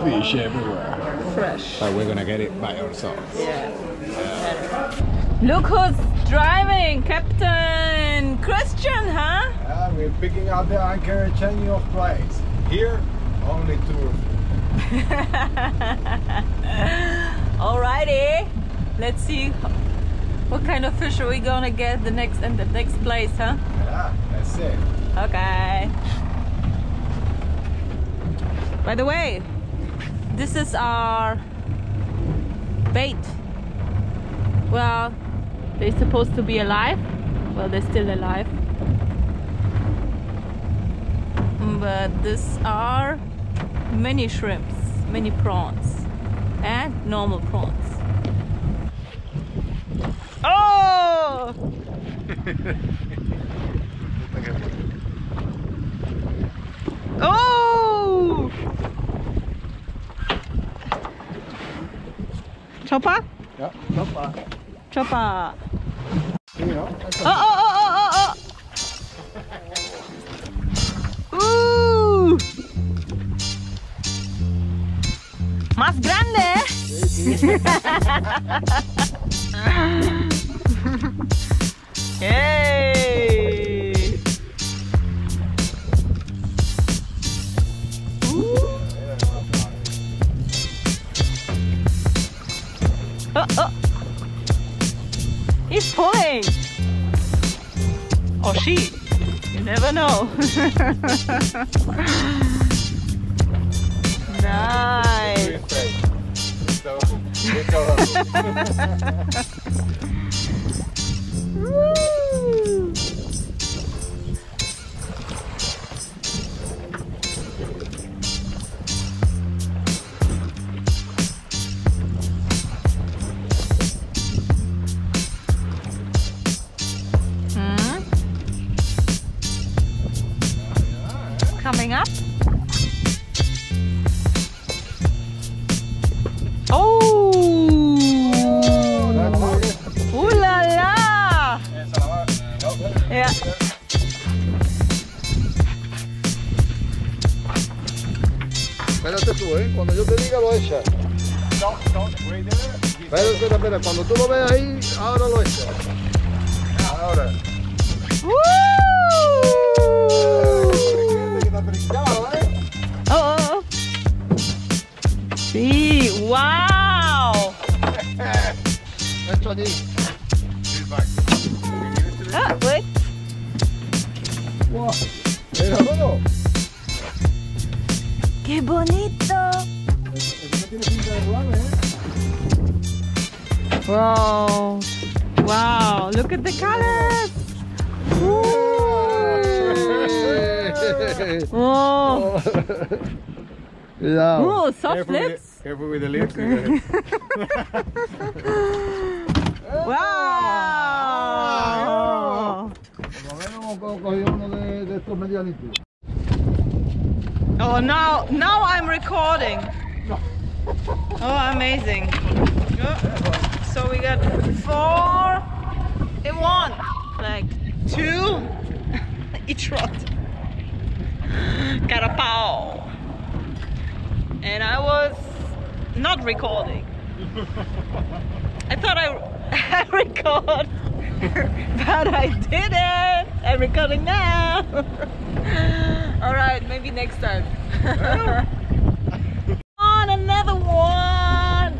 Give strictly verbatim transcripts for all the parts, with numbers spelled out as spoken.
fish everywhere. Fresh. But we're gonna get it by ourselves. Yeah. yeah. Look who's driving, Captain Christian, huh? Yeah, we're picking out the anchor, changing of place. Here, only two or three. Alrighty, let's see what kind of fish are we gonna get the next in the next place, huh? Yeah, that's it. Okay. By the way, this is our bait. Well, they're supposed to be alive. Well, they're still alive. But these are mini shrimps, mini prawns, and normal prawns. Oh! Oh! Chopper? Yeah, chopper. Chopper. You know, Oh, oh, oh, oh, oh, oh! Ooh! Más grande. Hey! Oh, oh. He's pulling. Or she. You never know. Nice. Woo. Coming up. Oh! Ooh la la! Yeah. Espérate tú, ¿eh? Cuando yo te diga lo echas. Espera, espera, espera. Cuando tú lo veas ahí, ahora lo echas. Ahora. Woo! Oh, oh, oh. Sí, wow. Esto allí. Ah, wait. Wow. Mira, todo. Qué bonito. Wow. Wow, look at the colors. Whoa. Cuidado. Ooh, soft Careful lips. With the, careful with the lips. Wow. Oh, now, now I'm recording. Oh, amazing. Oh, so we got four in one, like two each rod. Carapau. And I was not recording. I thought I, I record, but I didn't. I'm recording now. All right, maybe next time. On another one.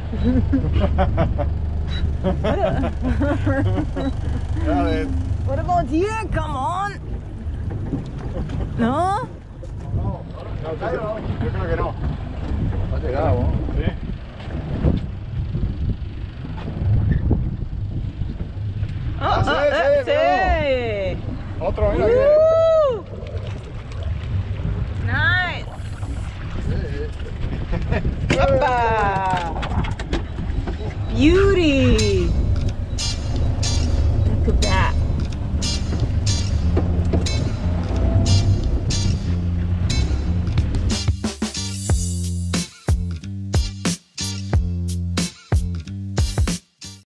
What about you? Come on. No. No, yo creo que no. Ha llegado, sí. Oh, oh, sí, uh, sí, sí. Otro, mira. Woo! Nice. Opa. Beauty.